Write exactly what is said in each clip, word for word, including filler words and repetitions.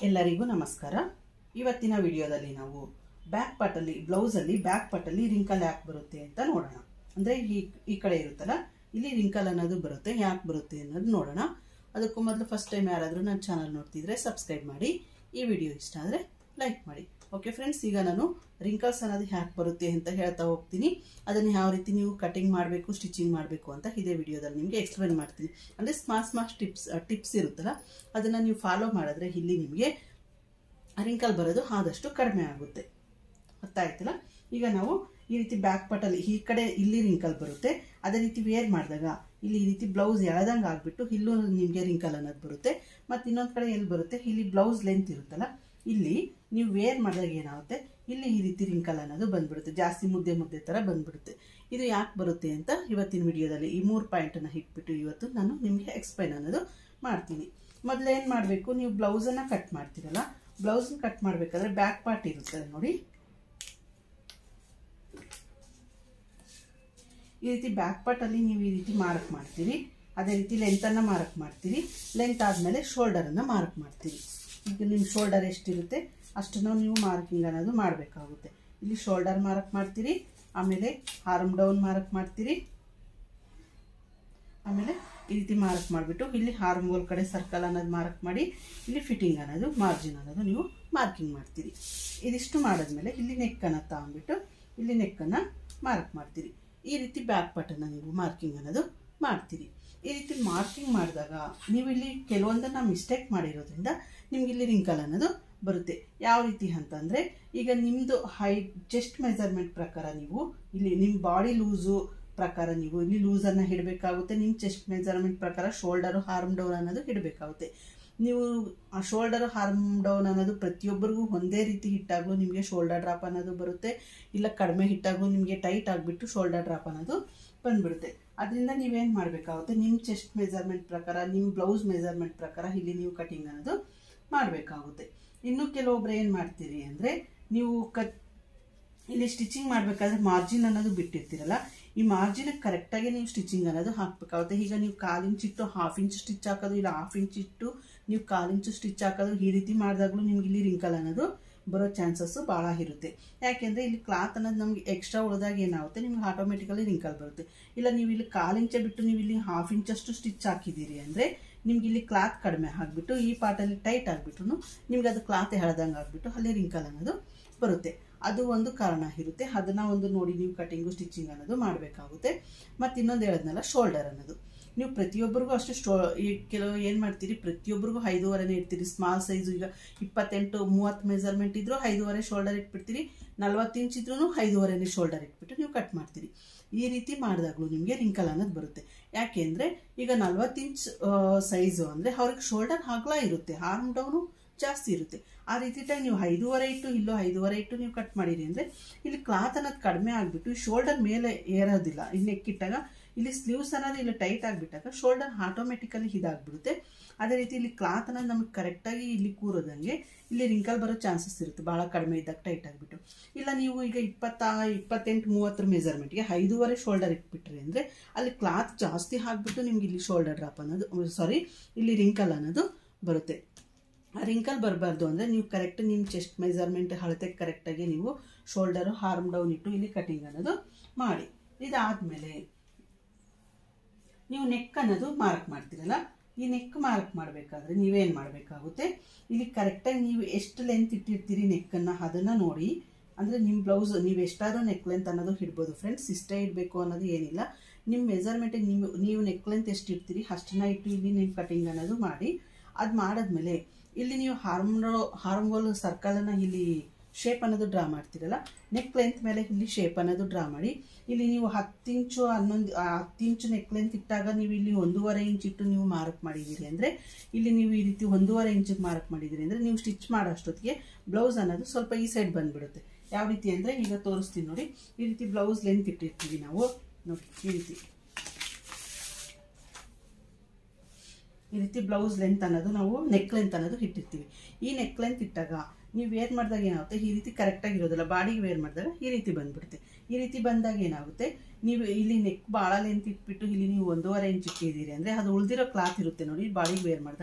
ಎಲ್ಲರಿಗೂ ನಮಸ್ಕಾರ. ಇವತ್ತಿನ ವಿಡಿಯೋದಲ್ಲಿ ನಾವು ಬ್ಯಾಕ್ ಪಾರ್ಟ್ ಅಲ್ಲಿ ಬ್ಲೌಸ್ ಅಲ್ಲಿ ಬ್ಯಾಕ್ ಪಾರ್ಟ್ ಅಲ್ಲಿ ರಿಂಕಲ್ ಯಾಕೆ ಬರುತ್ತೆ ಅಂತ ನೋಡೋಣ. ಅಂದ್ರೆ ಈ ಈ ಕಡೆ ಇರುತ್ತಲ್ಲ, ಇಲ್ಲಿ ರಿಂಕಲ್ ಅನ್ನೋದು ಬರುತ್ತೆ, ಯಾಕೆ ಬರುತ್ತೆ ಅನ್ನೋದು ನೋಡೋಣ. ಅದಕ್ಕೂ ಮೊದಲು ಫಸ್ಟ್ ಟೈಮ್ ಯಾರಾದರೂ ನನ್ನ ಚಾನಲ್ ನೋಡ್ತಿದ್ರೆ ಸಬ್ಸ್ಕ್ರೈಬ್ ಮಾಡಿ, ಈ ವಿಡಿಯೋ ಇಷ್ಟ ಆದರೆ ಲೈಕ್ ಮಾಡಿ. ಓಕೆ ಫ್ರೆಂಡ್ಸ್, ಈಗ ನಾನು ರಿಂಕಲ್ಸ್ ಅನ್ನೋದು ಯಾಕೆ ಬರುತ್ತೆ ಅಂತ ಹೇಳ್ತಾ ಹೋಗ್ತೀನಿ. ಅದನ್ನು ಯಾವ ರೀತಿ ನೀವು ಕಟಿಂಗ್ ಮಾಡಬೇಕು, ಸ್ಟಿಚಿಂಗ್ ಮಾಡಬೇಕು ಅಂತ ಇದೇ ವಿಡಿಯೋದಲ್ಲಿ ನಿಮಗೆ ಎಕ್ಸ್ಪ್ಲೇನ್ ಮಾಡ್ತೀನಿ. ಅಂದರೆ ಸ್ಮಾಲ್ ಸ್ಮಾಲ್ ಟಿಪ್ಸ್ ಟಿಪ್ಸ್ ಇರುತ್ತಲ್ಲ, ಅದನ್ನು ನೀವು ಫಾಲೋ ಮಾಡಿದ್ರೆ ಇಲ್ಲಿ ನಿಮಗೆ ರಿಂಕಲ್ ಬರೋದು ಆದಷ್ಟು ಕಡಿಮೆ ಆಗುತ್ತೆ. ಗೊತ್ತಾಯ್ತಲ್ಲ? ಈಗ ನಾವು ಈ ರೀತಿ ಬ್ಯಾಕ್ ಪಾರ್ಟಲ್ಲಿ ಈ ಕಡೆ ಇಲ್ಲಿ ರಿಂಕಲ್ ಬರುತ್ತೆ, ಅದೇ ರೀತಿ ವೇರ್ ಮಾಡಿದಾಗ ಇಲ್ಲಿ ಈ ರೀತಿ ಬ್ಲೌಸ್ ಎಳೆದಂಗೆ ಆಗಿಬಿಟ್ಟು ಇಲ್ಲೂ ನಿಮಗೆ ರಿಂಕಲ್ ಅನ್ನೋದು ಬರುತ್ತೆ. ಮತ್ತು ಇನ್ನೊಂದು ಕಡೆ ಎಲ್ಲಿ ಬರುತ್ತೆ, ಇಲ್ಲಿ ಬ್ಲೌಸ್ ಲೆಂತ್ ಇರುತ್ತಲ್ಲ, ಇಲ್ಲಿ ನೀವು ವೇರ್ ಮಾಡಿದಾಗ ಏನಾಗುತ್ತೆ, ಇಲ್ಲಿ ಈ ರೀತಿ ರಿಂಕಲ್ ಅನ್ನೋದು ಬಂದ್ಬಿಡುತ್ತೆ, ಜಾಸ್ತಿ ಮುದ್ದೆ ಮುದ್ದೆ ಥರ ಬಂದ್ಬಿಡುತ್ತೆ. ಇದು ಯಾಕೆ ಬರುತ್ತೆ ಅಂತ ಇವತ್ತಿನ ವಿಡಿಯೋದಲ್ಲಿ ಈ ಮೂರು ಪಾಯಿಂಟನ್ನು ಇಟ್ಬಿಟ್ಟು ಇವತ್ತು ನಾನು ನಿಮಗೆ ಎಕ್ಸ್ಪ್ಲೈನ್ ಅನ್ನೋದು ಮಾಡ್ತೀನಿ. ಮೊದಲು ಏನು ಮಾಡಬೇಕು, ನೀವು ಬ್ಲೌಸನ್ನು ಕಟ್ ಮಾಡ್ತೀರಲ್ಲ, ಬ್ಲೌಸನ್ನ ಕಟ್ ಮಾಡಬೇಕಾದ್ರೆ ಬ್ಯಾಕ್ ಪಾರ್ಟ್ ಇರುತ್ತೆ ನೋಡಿ, ಈ ರೀತಿ ಬ್ಯಾಕ್ ಪಾರ್ಟಲ್ಲಿ ನೀವು ಈ ರೀತಿ ಮಾರ್ಕ್ ಮಾಡ್ತೀರಿ. ಅದೇ ರೀತಿ ಲೆಂತನ್ನು ಮಾರ್ಕ್ ಮಾಡ್ತೀರಿ. ಲೆಂತ್ ಆದಮೇಲೆ ಶೋಲ್ಡರನ್ನು ಮಾರ್ಕ್ ಮಾಡ್ತೀರಿ. ಈಗ ನಿಮ್ಮ ಶೋಲ್ಡರ್ ಎಷ್ಟಿರುತ್ತೆ ಅಷ್ಟನ್ನು ನೀವು ಮಾರ್ಕಿಂಗ್ ಅನ್ನೋದು ಮಾಡಬೇಕಾಗುತ್ತೆ. ಇಲ್ಲಿ ಶೋಲ್ಡರ್ ಮಾರ್ಕ್ ಮಾಡ್ತೀರಿ, ಆಮೇಲೆ ಆರ್ಮ್ ಡೌನ್ ಮಾರ್ಕ್ ಮಾಡ್ತೀರಿ, ಆಮೇಲೆ ಈ ರೀತಿ ಮಾರ್ಕ್ ಮಾಡಿಬಿಟ್ಟು ಇಲ್ಲಿ ಆರ್ಮ್ ಹೋಲ್ ಕಡೆ ಸರ್ಕಲ್ ಅನ್ನೋದು ಮಾರ್ಕ್ ಮಾಡಿ, ಇಲ್ಲಿ ಫಿಟ್ಟಿಂಗ್ ಅನ್ನೋದು ಮಾರ್ಜಿನ್ ಅನ್ನೋದು ನೀವು ಮಾರ್ಕಿಂಗ್ ಮಾಡ್ತೀರಿ. ಇದಿಷ್ಟು ಮಾಡಿದ್ಮೇಲೆ ಇಲ್ಲಿ ನೆಕ್ಕನ್ನು ತಗೊಂಡ್ಬಿಟ್ಟು ಇಲ್ಲಿ ನೆಕ್ಕನ್ನು ಮಾರ್ಕ್ ಮಾಡ್ತೀರಿ. ಈ ರೀತಿ ಬ್ಯಾಕ್ ಪಾರ್ಟನ್ನು ನೀವು ಮಾರ್ಕಿಂಗ್ ಅನ್ನೋದು ಮಾಡ್ತೀರಿ. ಈ ರೀತಿ ಮಾರ್ಕಿಂಗ್ ಮಾಡಿದಾಗ ನೀವು ಇಲ್ಲಿ ಕೆಲವೊಂದನ್ನು ಮಿಸ್ಟೇಕ್ ಮಾಡಿರೋದ್ರಿಂದ ನಿಮ್ಗೆ ಇಲ್ಲಿ ರಿಂಕಲ್ ಅನ್ನೋದು ಬರುತ್ತೆ. ಯಾವ ರೀತಿ ಅಂತಂದರೆ, ಈಗ ನಿಮ್ಮದು ಹೈಟ್ ಚೆಸ್ಟ್ ಮೆಜರ್ಮೆಂಟ್ ಪ್ರಕಾರ ನೀವು ಇಲ್ಲಿ ನಿಮ್ಮ ಬಾಡಿ ಲೂಸು ಪ್ರಕಾರ ನೀವು ಇಲ್ಲಿ ಲೂಸನ್ನು ಇಡಬೇಕಾಗುತ್ತೆ. ನಿಮ್ಮ ಚೆಸ್ಟ್ ಮೆಜರ್ಮೆಂಟ್ ಪ್ರಕಾರ ಶೋಲ್ಡರು ಆರ್ಮ್ ಡೌನ್ ಅನ್ನೋದು ಇಡಬೇಕಾಗುತ್ತೆ. ನೀವು ಆ ಶೋಲ್ಡರ್ ಆರ್ಮ್ ಡೌನ್ ಅನ್ನೋದು ಪ್ರತಿಯೊಬ್ಬರಿಗೂ ಒಂದೇ ರೀತಿ ಹಿಟ್ಟಾಗಲೂ ನಿಮಗೆ ಶೋಲ್ಡರ್ ಡ್ರಾಪ್ ಅನ್ನೋದು ಬರುತ್ತೆ, ಇಲ್ಲ ಕಡಿಮೆ ಹಿಟ್ಟಾಗಲೂ ನಿಮಗೆ ಟೈಟ್ ಆಗಿಬಿಟ್ಟು ಶೋಲ್ಡರ್ ಡ್ರಾಪ್ ಅನ್ನೋದು ಬಂದ್ಬಿಡುತ್ತೆ. ಅದರಿಂದ ನೀವೇನು ಮಾಡಬೇಕಾಗುತ್ತೆ, ನಿಮ್ಮ ಚೆಸ್ಟ್ ಮೆಜರ್ಮೆಂಟ್ ಪ್ರಕಾರ, ನಿಮ್ಮ ಬ್ಲೌಸ್ ಮೆಜರ್ಮೆಂಟ್ ಪ್ರಕಾರ ಇಲ್ಲಿ ನೀವು ಕಟಿಂಗ್ ಅನ್ನೋದು ಮಾಡಬೇಕಾಗುತ್ತೆ. ಇನ್ನು ಕೆಲವೊಬ್ರು ಏನು ಮಾಡ್ತೀರಿ ಅಂದರೆ, ನೀವು ಕಟ್ ಇಲ್ಲಿ ಸ್ಟಿಚಿಂಗ್ ಮಾಡಬೇಕಾದ್ರೆ ಮಾರ್ಜಿನ್ ಅನ್ನೋದು ಬಿಟ್ಟಿರ್ತೀರಲ್ಲ, ಈ ಮಾರ್ಜಿನಿಗೆ ಕರೆಕ್ಟಾಗಿ ನೀವು ಸ್ಟಿಚಿಂಗ್ ಅನ್ನೋದು ಹಾಕಬೇಕಾಗುತ್ತೆ. ಈಗ ನೀವು ಕಾಲು ಇಂಚ್ ಇಟ್ಟು ಹಾಫ್ ಇಂಚ್ ಸ್ಟಿಚ್ ಹಾಕೋದು, ಇಲ್ಲ ಹಾಫ್ ಇಂಚ್ ಇಟ್ಟು ನೀವು ಕಾಲು ಇಂಚು ಸ್ಟಿಚ್ ಹಾಕೋದು, ಈ ರೀತಿ ಮಾಡಿದಾಗಲೂ ನಿಮ್ಗೆ ಇಲ್ಲಿ ರಿಂಕಲ್ ಅನ್ನೋದು ಬರೋ ಚಾನ್ಸಸ್ಸು ಭಾಳ ಇರುತ್ತೆ. ಯಾಕೆಂದರೆ ಇಲ್ಲಿ ಕ್ಲಾತ್ ಅನ್ನೋದು ನಮಗೆ ಎಕ್ಸ್ಟ್ರಾ ಉಳಿದಾಗ ಏನಾಗುತ್ತೆ, ನಿಮ್ಗೆ ಆಟೋಮೆಟಿಕಲಿ ರಿಂಕಲ್ ಬರುತ್ತೆ. ಇಲ್ಲ ನೀವು ಇಲ್ಲಿ ಕಾಲು ಇಂಚೆ ಬಿಟ್ಟು ನೀವು ಇಲ್ಲಿ ಹಾಫ್ ಇಂಚಷ್ಟು ಸ್ಟಿಚ್ ಹಾಕಿದ್ದೀರಿ ಅಂದರೆ ನಿಮ್ಗೆ ಇಲ್ಲಿ ಕ್ಲಾತ್ ಕಡಿಮೆ ಆಗಿಬಿಟ್ಟು ಈ ಪಾರ್ಟಲ್ಲಿ ಟೈಟ್ ಆಗಿಬಿಟ್ಟು ನಿಮ್ಗೆ ಅದು ಕ್ಲಾತ್ ಎಳೆದಂಗೆ ಆಗಿಬಿಟ್ಟು ಅಲ್ಲಿ ರಿಂಕಲ್ ಅನ್ನೋದು ಬರುತ್ತೆ. ಅದು ಒಂದು ಕಾರಣ ಇರುತ್ತೆ. ಅದನ್ನು ಒಂದು ನೋಡಿ ನೀವು ಕಟಿಂಗು ಸ್ಟಿಚಿಂಗ್ ಅನ್ನೋದು ಮಾಡಬೇಕಾಗುತ್ತೆ. ಮತ್ತು ಇನ್ನೊಂದು ಹೇಳಿದ್ನಲ್ಲ, ಶೋಲ್ಡರ್ ಅನ್ನೋದು ನೀವು ಪ್ರತಿಯೊಬ್ಬರಿಗೂ ಅಷ್ಟು ಸ್ಟೋ ಈ ಕೆಲವು ಏನು ಮಾಡ್ತೀರಿ, ಪ್ರತಿಯೊಬ್ಬರಿಗೂ ಐದೂವರೆನೇ ಇಡ್ತೀರಿ. ಸ್ಮಾಲ್ ಸೈಜು ಈಗ ಇಪ್ಪತ್ತೆಂಟು ಮೂವತ್ತು ಮೆಜರ್ಮೆಂಟ್ ಇದ್ದರೂ ಐದೂವರೆ ಶೋಲ್ಡರ್ ಇಟ್ಬಿಡ್ತೀರಿ, ನಲ್ವತ್ತು ಇಂಚ್ ಇದ್ರೂ ಐದೂವರೆನೇ ಶೋಲ್ಡರ್ ಇಟ್ಬಿಟ್ಟು ನೀವು ಕಟ್ ಮಾಡ್ತೀರಿ. ಈ ರೀತಿ ಮಾಡಿದಾಗಲೂ ನಿಮಗೆ ರಿಂಕಲ್ ಅನ್ನೋದು ಬರುತ್ತೆ. ಯಾಕೆ ಅಂದರೆ ಈಗ ನಲ್ವತ್ತು ಇಂಚ್ ಸೈಜು ಅಂದರೆ ಅವ್ರಿಗೆ ಶೋಲ್ಡರ್ ಅಗಲ ಇರುತ್ತೆ, ಆರ್ಮ್ ಡೌನು ಜಾಸ್ತಿ ಇರುತ್ತೆ. ಆ ರೀತಿ ಟೈಮ್ ನೀವು ಐದೂವರೆ ಇಟ್ಟು ಇಲ್ಲೋ ಐದೂವರೆ ಇಟ್ಟು ನೀವು ಕಟ್ ಮಾಡಿರಿ ಅಂದರೆ ಇಲ್ಲಿ ಕ್ಲಾತ್ ಅನ್ನೋದು ಕಡಿಮೆ ಆಗಿಬಿಟ್ಟು ಶೋಲ್ಡರ್ ಮೇಲೆ ಏರೋದಿಲ್ಲ. ಇಲ್ಲಿ ನೆಕ್ಕಿಟ್ಟಾಗ ಇಲ್ಲಿ ಸ್ಲೀವ್ಸ್ ಅನ್ನೋದು ಇಲ್ಲಿ ಟೈಟ್ ಆಗಿಬಿಟ್ಟಾಗ ಶೋಲ್ಡರ್ ಆಟೋಮೆಟಿಕಲಿ ಇದಾಗ್ಬಿಡುತ್ತೆ. ಅದೇ ರೀತಿ ಇಲ್ಲಿ ಕ್ಲಾತ್ ಅನ್ನೋದು ನಮಗೆ ಕರೆಕ್ಟಾಗಿ ಇಲ್ಲಿ ಕೂರೋದಂಗೆ ಇಲ್ಲಿ ರಿಂಕಲ್ ಬರೋ ಚಾನ್ಸಸ್ ಇರುತ್ತೆ, ಭಾಳ ಕಡಿಮೆ ಇದ್ದಾಗ ಟೈಟ್ ಆಗಿಬಿಟ್ಟು. ಇಲ್ಲ ನೀವು ಈಗ ಇಪ್ಪತ್ತ ಇಪ್ಪತ್ತೆಂಟು ಮೂವತ್ತರ ಮೆಜರ್ಮೆಂಟ್ಗೆ ಐದೂವರೆ ಶೋಲ್ಡರ್ ಇಟ್ಬಿಟ್ರಿ ಅಂದರೆ ಅಲ್ಲಿ ಕ್ಲಾತ್ ಜಾಸ್ತಿ ಆಗಿಬಿಟ್ಟು ನಿಮ್ಗೆ ಇಲ್ಲಿ ಶೋಲ್ಡರ್ ಡ್ರಾಪ್ ಅನ್ನೋದು ಸಾರಿ ಇಲ್ಲಿ ರಿಂಕಲ್ ಅನ್ನೋದು ಬರುತ್ತೆ. ಆ ರಿಂಕಲ್ ಬರಬಾರ್ದು ಅಂದರೆ ನೀವು ಕರೆಕ್ಟ್ ನಿಮ್ಮ ಚೆಸ್ಟ್ ಮೆಜರ್ಮೆಂಟ್ ಅಳತೆ ಕರೆಕ್ಟಾಗಿ ನೀವು ಶೋಲ್ಡರು ಆರ್ಮ್ ಡೌನ್ ಇಟ್ಟು ಇಲ್ಲಿ ಕಟಿಂಗ್ ಅನ್ನೋದು ಮಾಡಿ. ಇದಾದಮೇಲೆ ನೀವು ನೆಕ್ ಅನ್ನೋದು ಮಾರ್ಕ್ ಮಾಡ್ತೀರಲ್ಲ, ಈ ನೆಕ್ ಮಾರ್ಕ್ ಮಾಡಬೇಕಾದ್ರೆ ನೀವೇನು ಮಾಡಬೇಕಾಗುತ್ತೆ, ಇಲ್ಲಿ ಕರೆಕ್ಟಾಗಿ ನೀವು ಎಷ್ಟು ಲೆಂತ್ ಇಟ್ಟಿರ್ತೀರಿ ನೆಕ್ಕನ್ನು ಅದನ್ನು ನೋಡಿ. ಅಂದರೆ ನಿಮ್ಮ ಬ್ಲೌಸ್ ನೀವು ಎಷ್ಟಾದರೂ ನೆಕ್ ಲೆಂತ್ ಅನ್ನೋದು ಇಡ್ಬೋದು ಫ್ರೆಂಡ್ಸ್, ಇಷ್ಟೇ ಇಡಬೇಕು ಅನ್ನೋದು ಏನಿಲ್ಲ. ನಿಮ್ಮ ಮೆಜರ್ಮೆಂಟಿಗೆ ನೀವು ನೀವು ನೆಕ್ ಲೆಂತ್ ಎಷ್ಟು ಇಡ್ತೀರಿ ಅಷ್ಟನ್ನ ಇಟ್ಟು ಇಲ್ಲಿ ನೀವು ಕಟಿಂಗ್ ಅನ್ನೋದು ಮಾಡಿ. ಅದು ಮಾಡಿದ್ಮೇಲೆ ಇಲ್ಲಿ ನೀವು ಹಾರ್ಮ್ ಹಾರ್ಮ್ಗೋಲ್ ಸರ್ಕಲನ್ನು ಇಲ್ಲಿ ಶೇಪ್ ಅನ್ನೋದು ಡ್ರಾ ಮಾಡ್ತೀರಲ್ಲ, ನೆಕ್ ಲೆಂತ್ ಮೇಲೆ ಇಲ್ಲಿ ಶೇಪ್ ಅನ್ನೋದು ಡ್ರಾ ಮಾಡಿ. ಇಲ್ಲಿ ನೀವು ಹತ್ತು ಇಂಚು ಹನ್ನೊಂದು ಹತ್ತು ಇಂಚು ನೆಕ್ ಲೆಂತ್ ಇಟ್ಟಾಗ ನೀವು ಇಲ್ಲಿ ಒಂದೂವರೆ ಇಂಚ್ ಇಟ್ಟು ನೀವು ಮಾರ್ಕ್ ಮಾಡಿದ್ದೀರಿ ಅಂದರೆ ಇಲ್ಲಿ ನೀವು ಈ ರೀತಿ ಒಂದೂವರೆ ಇಂಚಿಗೆ ಮಾರ್ಕ್ ಮಾಡಿದ್ದೀರಿ ಅಂದರೆ ನೀವು ಸ್ಟಿಚ್ ಮಾಡೋ ಅಷ್ಟೊತ್ತಿಗೆ ಬ್ಲೌಸ್ ಅನ್ನೋದು ಸ್ವಲ್ಪ ಈ ಸೈಡ್ ಬಂದುಬಿಡುತ್ತೆ. ಯಾವ ರೀತಿ ಅಂದರೆ ಈಗ ತೋರಿಸ್ತೀನಿ ನೋಡಿ, ಈ ರೀತಿ ಬ್ಲೌಸ್ ಲೆಂತ್ ಇಟ್ಟಿರ್ತೀವಿ ನಾವು ನೋಡಿ, ಈ ರೀತಿ ಈ ರೀತಿ ಬ್ಲೌಸ್ ಲೆಂತ್ ಅನ್ನೋದು ನಾವು ನೆಕ್ ಲೆಂತ್ ಅನ್ನೋದು ಇಟ್ಟಿರ್ತೀವಿ. ಈ ನೆಕ್ ಲೆಂತ್ ಇಟ್ಟಾಗ ನೀವು ವೇರ್ ಮಾಡಿದಾಗ ಏನಾಗುತ್ತೆ, ಈ ರೀತಿ ಕರೆಕ್ಟಾಗಿ ಇರೋದಿಲ್ಲ, ಬಾಡಿಗೆ ವೇರ್ ಮಾಡಿದಾಗ ಈ ರೀತಿ ಬಂದ್ಬಿಡುತ್ತೆ. ಈ ರೀತಿ ಬಂದಾಗ ಏನಾಗುತ್ತೆ, ನೀವು ಇಲ್ಲಿ ನೆಕ್ ಭಾಳ ಲೆಂತ್ ಇಟ್ಬಿಟ್ಟು ಇಲ್ಲಿ ನೀವು ಒಂದೂವರೆ ಇಂಚ್ ಇಟ್ಟಿದ್ದೀರಿ ಅಂದರೆ ಅದು ಉಳಿದಿರೋ ಕ್ಲಾತ್ ಇರುತ್ತೆ ನೋಡಿ, ಬಾಡಿಗೆ ವೇರ್ ಮಾಡಿದಾಗ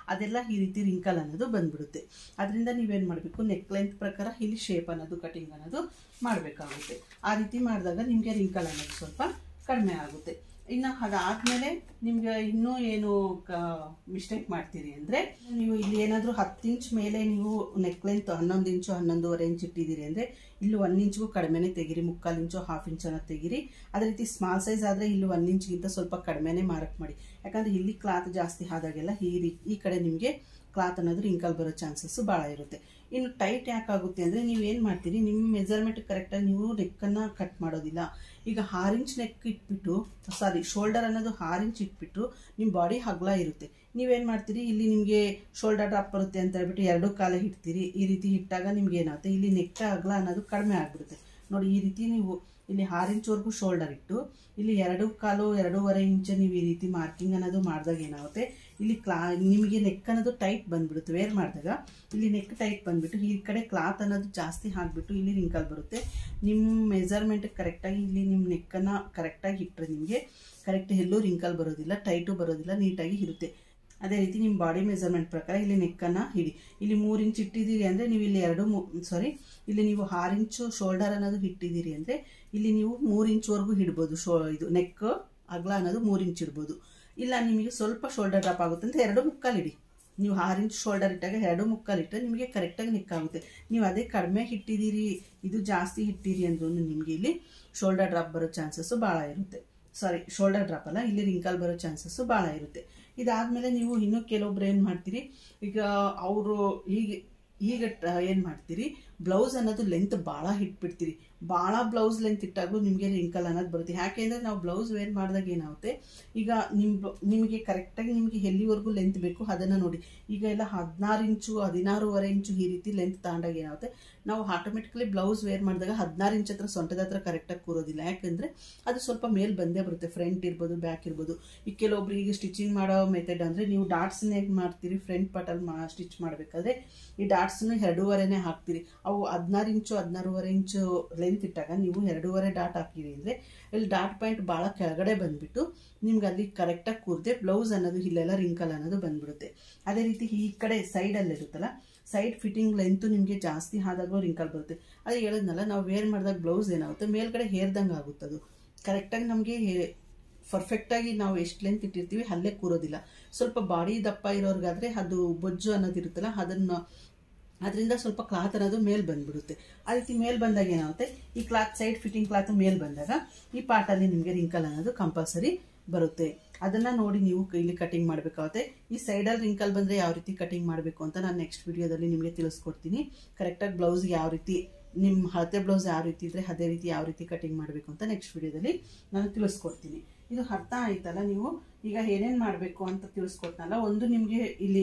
ಅದೆಲ್ಲ ಈ ರೀತಿ ರಿಂಕಲ್ ಅನ್ನೋದು ಬಂದ್ಬಿಡುತ್ತೆ. ಅದರಿಂದ ನೀವೇನು ಮಾಡಬೇಕು, ನೆಕ್ ಲೆಂತ್ ಪ್ರಕಾರ ಇಲ್ಲಿ ಶೇಪ್ ಅನ್ನೋದು ಕಟಿಂಗ್ ಅನ್ನೋದು ಮಾಡಬೇಕಾಗುತ್ತೆ. ಆ ರೀತಿ ಮಾಡಿದಾಗ ನಿಮಗೆ ರಿಂಕಲ್ ಅನ್ನೋದು ಸ್ವಲ್ಪ ಕಡಿಮೆ ಆಗುತ್ತೆ. ಇನ್ನು ಅದಾದಮೇಲೆ ನಿಮಗೆ ಇನ್ನೂ ಏನು ಕ ಮಿಸ್ಟೇಕ್ ಮಾಡ್ತೀರಿ ಅಂದರೆ, ನೀವು ಇಲ್ಲಿ ಏನಾದರೂ ಹತ್ತು ಇಂಚ್ ಮೇಲೆ ನೀವು ನೆಕ್ ಲೆಂತ್ ಹನ್ನೊಂದು ಇಂಚು ಹನ್ನೊಂದುವರೆ ಇಂಚ್ ಇಟ್ಟಿದ್ದೀರಿ ಅಂದರೆ ಇಲ್ಲಿ ಒಂದು ಇಂಚ್ಗೂ ಕಡಿಮೆನೇ ತೆಗಿರಿ, ಮುಕ್ಕಾಲು ಇಂಚು ಹಾಫ್ ಇಂಚನ್ನು ತೆಗಿರಿ. ಅದೇ ರೀತಿ ಸ್ಮಾಲ್ ಸೈಜ್ ಆದರೆ ಇಲ್ಲಿ ಒಂದು ಇಂಚ್ಗಿಂತ ಸ್ವಲ್ಪ ಕಡಿಮೆನೇ ಮಾರ್ಕ್ ಮಾಡಿ. ಯಾಕಂದರೆ ಇಲ್ಲಿ ಕ್ಲಾತ್ ಜಾಸ್ತಿ ಆದಾಗೆಲ್ಲ ಈ ರೀತಿ ಈ ಕಡೆ ನಿಮಗೆ ಕ್ಲಾತ್ ಅನ್ನೋದು ರಿಂಕಲ್ ಬರೋ ಚಾನ್ಸಸ್ಸು ಭಾಳ ಇರುತ್ತೆ. ಇನ್ನು ಟೈಟ್ ಯಾಕಾಗುತ್ತೆ ಅಂದರೆ, ನೀವೇನು ಮಾಡ್ತೀರಿ, ನಿಮ್ಮ ಮೆಜರ್ಮೆಂಟ್ ಕರೆಕ್ಟಾಗಿ ನೀವು ನೆಕ್ಕನ್ನು ಕಟ್ ಮಾಡೋದಿಲ್ಲ. ಈಗ ಆರು ಇಂಚ್ ನೆಕ್ ಇಟ್ಬಿಟ್ಟು ಸಾರಿ ಶೋಲ್ಡರ್ ಅನ್ನೋದು ಆರು ಇಂಚ್ ಇಟ್ಬಿಟ್ಟು ನಿಮ್ಮ ಬಾಡಿ ಹಗ್ಲ ಇರುತ್ತೆ. ನೀವೇನು ಮಾಡ್ತೀರಿ, ಇಲ್ಲಿ ನಿಮಗೆ ಶೋಲ್ಡರ್ ಡ್ರಾಪ್ ಬರುತ್ತೆ ಅಂತ ಹೇಳ್ಬಿಟ್ಟು ಎರಡು ಕಾಲೇ ಇಡ್ತೀರಿ. ಈ ರೀತಿ ಇಟ್ಟಾಗ ನಿಮ್ಗೆ ಏನಾಗುತ್ತೆ, ಇಲ್ಲಿ ನೆಕ್ ಅಗಲ ಅನ್ನೋದು ಕಡಿಮೆ ಆಗಿಬಿಡುತ್ತೆ. ನೋಡಿ, ಈ ರೀತಿ ನೀವು ಇಲ್ಲಿ ಆರು ಇಂಚ್ವರೆಗೂ ಶೋಲ್ಡರ್ ಇಟ್ಟು ಇಲ್ಲಿ ಎರಡು ಕಾಲು ಎರಡೂವರೆ ಇಂಚ್ ನೀವು ಈ ರೀತಿ ಮಾರ್ಕಿಂಗ್ ಅನ್ನೋದು ಮಾಡಿದಾಗ ಏನಾಗುತ್ತೆ, ಇಲ್ಲಿ ಕ್ಲಾ ನಿಮಗೆ ನೆಕ್ ಅನ್ನೋದು ಟೈಟ್ ಬಂದ್ಬಿಡುತ್ತೆ. ವೇರ್ ಮಾಡಿದಾಗ ಇಲ್ಲಿ ನೆಕ್ ಟೈಟ್ ಬಂದ್ಬಿಟ್ಟು ಈ ಕಡೆ ಕ್ಲಾತ್ ಅನ್ನೋದು ಜಾಸ್ತಿ ಹಾಕ್ಬಿಟ್ಟು ಇಲ್ಲಿ ರಿಂಕಲ್ ಬರುತ್ತೆ. ನಿಮ್ಮ ಮೆಜರ್ಮೆಂಟ್ ಕರೆಕ್ಟಾಗಿ ಇಲ್ಲಿ ನಿಮ್ಮ ನೆಕ್ಕನ್ನು ಕರೆಕ್ಟಾಗಿ ಇಟ್ಟರೆ ನಿಮಗೆ ಕರೆಕ್ಟ್ ಎಲ್ಲೂ ರಿಂಕಲ್ ಬರೋದಿಲ್ಲ, ಟೈಟು ಬರೋದಿಲ್ಲ, ನೀಟಾಗಿ ಇರುತ್ತೆ. ಅದೇ ರೀತಿ ನಿಮ್ಮ ಬಾಡಿ ಮೆಜರ್ಮೆಂಟ್ ಪ್ರಕಾರ ಇಲ್ಲಿ ನೆಕ್ಕನ್ನು ಹಿಡಿ. ಇಲ್ಲಿ ಮೂರು ಇಂಚ್ ಇಟ್ಟಿದ್ದೀರಿ ಅಂದರೆ ನೀವು ಇಲ್ಲಿ ಎರಡು ಮೂ ಸಾರಿ ಇಲ್ಲಿ ನೀವು ಆರು ಇಂಚು ಶೋಲ್ಡರ್ ಅನ್ನೋದು ಇಟ್ಟಿದ್ದೀರಿ ಅಂದರೆ ಇಲ್ಲಿ ನೀವು ಮೂರು ಇಂಚ್ವರೆಗೂ ಇಡ್ಬೋದು. ಶೋ ಇದು ನೆಕ್ ಅಗಲ ಅನ್ನೋದು ಮೂರು ಇಂಚ್ ಇಡ್ಬೋದು. ಇಲ್ಲ ನಿಮಗೆ ಸ್ವಲ್ಪ ಶೋಲ್ಡರ್ ಡ್ರಾಪ್ ಆಗುತ್ತೆ ಅಂತ ಎರಡು ಮುಕ್ಕಾಲು ಇಡಿ. ನೀವು ಆರು ಇಂಚ್ ಶೋಲ್ಡರ್ ಇಟ್ಟಾಗ ಎರಡು ಮುಕ್ಕಾಲು ಇಟ್ಟರೆ ನಿಮಗೆ ಕರೆಕ್ಟಾಗಿ ನೆಕ್ ಆಗುತ್ತೆ. ನೀವು ಅದೇ ಕಡಿಮೆ ಇಟ್ಟಿದ್ದೀರಿ, ಇದು ಜಾಸ್ತಿ ಇಟ್ಟಿರಿ ಅಂದ್ರೂ ನಿಮಗೆ ಇಲ್ಲಿ ಶೋಲ್ಡರ್ ಡ್ರಾಪ್ ಬರೋ ಚಾನ್ಸಸ್ಸು ಭಾಳ ಇರುತ್ತೆ. ಸಾರಿ ಶೋಲ್ಡರ್ ಡ್ರಾಪ್ ಅಲ್ಲ, ಇಲ್ಲಿ ರಿಂಕಲ್ ಬರೋ ಚಾನ್ಸಸ್ಸು ಭಾಳ ಇರುತ್ತೆ. ಇದಾದಮೇಲೆ ನೀವು ಇನ್ನೂ ಕೆಲವೊಬ್ರು ಏನು ಮಾಡ್ತೀರಿ, ಈಗ ಅವರು ಹೀಗೆ ಈಗ ಏನು ಮಾಡ್ತೀರಿ, ಬ್ಲೌಸ್ ಅನ್ನೋದು ಲೆಂತ್ ಭಾಳ ಇಟ್ಬಿಡ್ತೀರಿ. ಭಾಳ ಬ್ಲೌಸ್ ಲೆಂತ್ ಇಟ್ಟಾಗೂ ನಿಮಗೆ ರಿಂಕಲ್ ಅನ್ನೋದು ಬರುತ್ತೆ. ಯಾಕೆ ಅಂದರೆ ನಾವು ಬ್ಲೌಸ್ ವೇರ್ ಮಾಡಿದಾಗ ಏನಾಗುತ್ತೆ, ಈಗ ನಿಮ್ಮ ನಿಮಗೆ ಕರೆಕ್ಟಾಗಿ ನಿಮಗೆ ಎಲ್ಲಿವರೆಗೂ ಲೆಂತ್ ಬೇಕು ಅದನ್ನು ನೋಡಿ. ಈಗ ಎಲ್ಲ ಹದಿನಾರು ಇಂಚು ಹದಿನಾರೂವರೆ ಇಂಚು ಈ ರೀತಿ ಲೆಂತ್ ತಗೊಂಡಾಗ ಏನಾಗುತ್ತೆ, ನಾವು ಆಟೋಮೆಟಿಕಲಿ ಬ್ಲೌಸ್ ವೇರ್ ಮಾಡಿದಾಗ ಹದಿನಾರು ಇಂಚ್ ಹತ್ರ ಸೊಂಟದ ಹತ್ರ ಕರೆಕ್ಟಾಗಿ ಕೂರೋದಿಲ್ಲ. ಯಾಕೆಂದರೆ ಅದು ಸ್ವಲ್ಪ ಮೇಲೆ ಬಂದೇ ಬರುತ್ತೆ, ಫ್ರಂಟ್ ಇರ್ಬೋದು ಬ್ಯಾಕ್ ಇರ್ಬೋದು. ಈಗ ಕೆಲವೊಬ್ರು ಈಗ ಸ್ಟಿಚಿಂಗ್ ಮಾಡೋ ಮೆಥಡ್ ಅಂದರೆ, ನೀವು ಡಾಟ್ಸ್ನ ಹೇಗೆ ಮಾಡ್ತೀರಿ, ಫ್ರಂಟ್ ಪಾರ್ಟಲ್ಲಿ ಮಾ ಸ್ಟಿಚ್ ಮಾಡಬೇಕಾದ್ರೆ ಈ ಡಾಟ್ಸ್ನು ಎರಡೂವರೆನೇ ಹಾಕ್ತೀರಿ. ಅವು ಹದಿನಾರು ಇಂಚು ಹದಿನಾರೂವರೆ ಇಂಚು ಲೆಂತ್ ಇಟ್ಟಾಗ ನೀವು ಎರಡೂವರೆ ಡಾಟ್ ಹಾಕಿರಿ ಅಂದರೆ ಇಲ್ಲಿ ಡಾಟ್ ಪಾಯಿಂಟ್ ಭಾಳ ಕೆಳಗಡೆ ಬಂದುಬಿಟ್ಟು ನಿಮ್ಗೆ ಅಲ್ಲಿ ಕರೆಕ್ಟಾಗಿ ಕೂರದೆ ಬ್ಲೌಸ್ ಅನ್ನೋದು ಇಲ್ಲೆಲ್ಲ ರಿಂಕಲ್ ಅನ್ನೋದು ಬಂದ್ಬಿಡುತ್ತೆ. ಅದೇ ರೀತಿ ಈ ಕಡೆ ಸೈಡಲ್ಲಿ ಇರುತ್ತಲ್ಲ, ಸೈಡ್ ಫಿಟ್ಟಿಂಗ್ ಲೆಂತು ನಿಮಗೆ ಜಾಸ್ತಿ ಆದಾಗಲೂ ರಿಂಕಲ್ ಬರುತ್ತೆ. ಅದೇ ಹೇಳಿದ್ನಲ್ಲ, ನಾವು ವೇರ್ ಮಾಡಿದಾಗ ಬ್ಲೌಸ್ ಏನಾಗುತ್ತೆ ಮೇಲ್ಗಡೆ ಹೇರ್ದಂಗೆ ಆಗುತ್ತೆ. ಅದು ಕರೆಕ್ಟಾಗಿ ನಮಗೆ ಪರ್ಫೆಕ್ಟಾಗಿ ನಾವು ಎಷ್ಟು ಲೆಂತ್ ಇಟ್ಟಿರ್ತೀವಿ ಅಲ್ಲೇ ಕೂರೋದಿಲ್ಲ. ಸ್ವಲ್ಪ ಬಾಡಿ ದಪ್ಪ ಇರೋರ್ಗಾದರೆ ಅದು ಬೊಜ್ಜು ಅನ್ನೋದಿರುತ್ತಲ್ಲ, ಅದನ್ನು ಅದರಿಂದ ಸ್ವಲ್ಪ ಕ್ಲಾತ್ ಅನ್ನೋದು ಮೇಲೆ ಬಂದ್ಬಿಡುತ್ತೆ. ಆ ರೀತಿ ಮೇಲೆ ಬಂದಾಗ ಏನಾಗುತ್ತೆ, ಈ ಕ್ಲಾತ್ ಸೈಡ್ ಫಿಟ್ಟಿಂಗ್ ಕ್ಲಾತ್ ಮೇಲೆ ಬಂದಾಗ ಈ ಪಾರ್ಟಲ್ಲಿ ನಿಮಗೆ ರಿಂಕಲ್ ಅನ್ನೋದು ಕಂಪಲ್ಸರಿ ಬರುತ್ತೆ. ಅದನ್ನು ನೋಡಿ ನೀವು ಇಲ್ಲಿ ಕಟಿಂಗ್ ಮಾಡಬೇಕಾಗುತ್ತೆ. ಈ ಸೈಡಲ್ಲಿ ರಿಂಕಲ್ ಬಂದರೆ ಯಾವ ರೀತಿ ಕಟಿಂಗ್ ಮಾಡಬೇಕು ಅಂತ ನಾನು ನೆಕ್ಸ್ಟ್ ವಿಡಿಯೋದಲ್ಲಿ ನಿಮಗೆ ತಿಳಿಸ್ಕೊಡ್ತೀನಿ. ಕರೆಕ್ಟಾಗಿ ಬ್ಲೌಸ್ ಯಾವ ರೀತಿ, ನಿಮ್ಮ ಹಳತೆ ಬ್ಲೌಸ್ ಯಾವ ರೀತಿ ಇದ್ದರೆ ಅದೇ ರೀತಿ ಯಾವ ರೀತಿ ಕಟಿಂಗ್ ಮಾಡಬೇಕು ಅಂತ ನೆಕ್ಸ್ಟ್ ವಿಡಿಯೋದಲ್ಲಿ ನಾನು ತಿಳಿಸ್ಕೊಡ್ತೀನಿ. ಇದು ಅರ್ಥ ಆಯ್ತಲ್ಲ, ನೀವು ಈಗ ಏನೇನು ಮಾಡಬೇಕು ಅಂತ ತಿಳಿಸ್ಕೊಡ್ತನಲ್ಲ. ಒಂದು, ನಿಮಗೆ ಇಲ್ಲಿ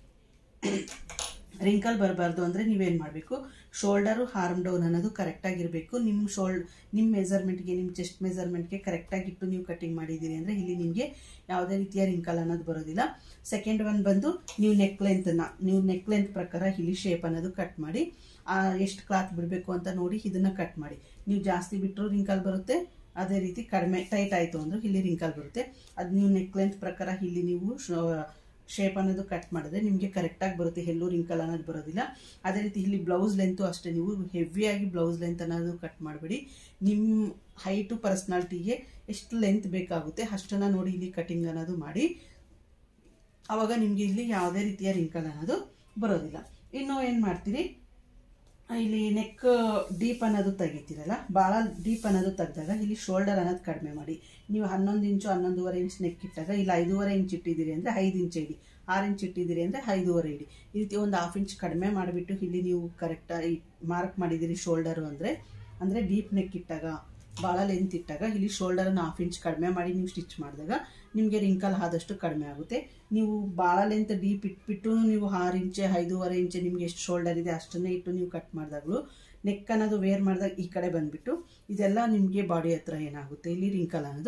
ರಿಂಕಲ್ ಬರಬಾರ್ದು ಅಂದರೆ ನೀವೇನು ಮಾಡಬೇಕು, ಶೋಲ್ಡರು ಆರ್ಮ್ ಡೌನ್ ಅನ್ನೋದು ಕರೆಕ್ಟಾಗಿರಬೇಕು. ನಿಮ್ಮ ಶೋಲ್ಡ್ ನಿಮ್ಮ ಮೆಜರ್ಮೆಂಟ್ಗೆ, ನಿಮ್ಮ ಚೆಸ್ಟ್ ಮೆಜರ್ಮೆಂಟ್ಗೆ ಕರೆಕ್ಟಾಗಿಟ್ಟು ನೀವು ಕಟಿಂಗ್ ಮಾಡಿದ್ದೀರಿ ಅಂದರೆ ಇಲ್ಲಿ ನಿಮಗೆ ಯಾವುದೇ ರೀತಿಯ ರಿಂಕಲ್ ಅನ್ನೋದು ಬರೋದಿಲ್ಲ. ಸೆಕೆಂಡ್ ಒನ್ ಬಂದು, ನೀವು ನೆಕ್ ಲೆಂತನ್ನು ನೀವು ನೆಕ್ ಲೆಂತ್ ಪ್ರಕಾರ ಇಲ್ಲಿ ಶೇಪ್ ಅನ್ನೋದು ಕಟ್ ಮಾಡಿ ಎಷ್ಟು ಕ್ಲಾತ್ ಬಿಡಬೇಕು ಅಂತ ನೋಡಿ ಇದನ್ನು ಕಟ್ ಮಾಡಿ. ನೀವು ಜಾಸ್ತಿ ಬಿಟ್ಟರು ರಿಂಕಲ್ ಬರುತ್ತೆ, ಅದೇ ರೀತಿ ಕಡಿಮೆ ಟೈಟ್ ಆಯಿತು ಅಂದ್ರೆ ಇಲ್ಲಿ ರಿಂಕಲ್ ಬರುತ್ತೆ. ಅದು ನೀವು ನೆಕ್ ಲೆಂತ್ ಪ್ರಕಾರ ಇಲ್ಲಿ ನೀವು ಶೇಪ್ ಅನ್ನೋದು ಕಟ್ ಮಾಡಿದ್ರೆ ನಿಮಗೆ ಕರೆಕ್ಟಾಗಿ ಬರುತ್ತೆ, ಎಲ್ಲೂ ರಿಂಕಲ್ ಅನ್ನೋದು ಬರೋದಿಲ್ಲ. ಅದೇ ರೀತಿ ಇಲ್ಲಿ ಬ್ಲೌಸ್ ಲೆಂತು ಅಷ್ಟೇ, ನೀವು ಹೆವಿಯಾಗಿ ಬ್ಲೌಸ್ ಲೆಂತ್ ಅನ್ನೋದು ಕಟ್ ಮಾಡಬೇಡಿ. ನಿಮ್ಮ ಹೈಟು ಪರ್ಸ್ನಾಲಿಟಿಗೆ ಎಷ್ಟು ಲೆಂತ್ ಬೇಕಾಗುತ್ತೆ ಅಷ್ಟನ್ನು ನೋಡಿ ಇಲ್ಲಿ ಕಟಿಂಗ್ ಅನ್ನೋದು ಮಾಡಿ. ಆವಾಗ ನಿಮಗೆ ಇಲ್ಲಿ ಯಾವುದೇ ರೀತಿಯ ರಿಂಕಲ್ ಅನ್ನೋದು ಬರೋದಿಲ್ಲ. ಇನ್ನು ಏನು ಮಾಡ್ತೀರಿ, ಇಲ್ಲಿ ನೆಕ್ ಡೀಪ್ ಅನ್ನೋದು ತೆಗಿತೀರಲ್ಲ, ಭಾಳ ಡೀಪ್ ಅನ್ನೋದು ತೆಗೆದಾಗ ಇಲ್ಲಿ ಶೋಲ್ಡರ್ ಅನ್ನೋದು ಕಡಿಮೆ ಮಾಡಿ. ನೀವು ಹನ್ನೊಂದು ಇಂಚು ಹನ್ನೊಂದುವರೆ ಇಂಚ್ ನೆಕ್ ಇಟ್ಟಾಗ ಇಲ್ಲಿ ಐದೂವರೆ ಇಂಚ್ ಇಟ್ಟಿದ್ದೀರಿ ಅಂದರೆ ಐದು ಇಂಚ್ ಇಡಿ, ಆರು ಇಂಚ್ ಇಟ್ಟಿದ್ದೀರಿ ಅಂದರೆ ಐದೂವರೆ ಇಡಿ. ಈ ರೀತಿ ಒಂದು ಹಾಫ್ ಇಂಚ್ ಕಡಿಮೆ ಮಾಡಿಬಿಟ್ಟು ಇಲ್ಲಿ ನೀವು ಕರೆಕ್ಟಾಗಿ ಮಾರ್ಕ್ ಮಾಡಿದ್ದೀರಿ ಶೋಲ್ಡರು ಅಂದರೆ ಅಂದರೆ ಡೀಪ್ ನೆಕ್ ಇಟ್ಟಾಗ, ಭಾಳ ಲೆಂತ್ ಇಟ್ಟಾಗ ಇಲ್ಲಿ ಶೋಲ್ಡರನ್ನು ಹಾಫ್ ಇಂಚ್ ಕಡಿಮೆ ಮಾಡಿ ನೀವು ಸ್ಟಿಚ್ ಮಾಡಿದಾಗ ನಿಮಗೆ ರಿಂಕಲ್ ಆದಷ್ಟು ಕಡಿಮೆ ಆಗುತ್ತೆ. ನೀವು ಭಾಳ ಲೆಂತ್ ಡೀಪ್ ಇಟ್ಬಿಟ್ಟು ನೀವು ಆರು ಇಂಚೆ ಐದೂವರೆ ಇಂಚೆ ನಿಮಗೆ ಎಷ್ಟು ಶೋಲ್ಡರ್ ಇದೆ ಅಷ್ಟನ್ನೇ ಇಟ್ಟು ನೀವು ಕಟ್ ಮಾಡಿದಾಗಲೂ ನೆಕ್ ಅನ್ನೋದು ವೇರ್ ಮಾಡಿದಾಗ ಈ ಕಡೆ ಬಂದುಬಿಟ್ಟು ಇದೆಲ್ಲ ನಿಮಗೆ ಬಾಡಿ ಹತ್ರ ಏನಾಗುತ್ತೆ ಇಲ್ಲಿ ರಿಂಕಲ್ ಅನ್ನೋದು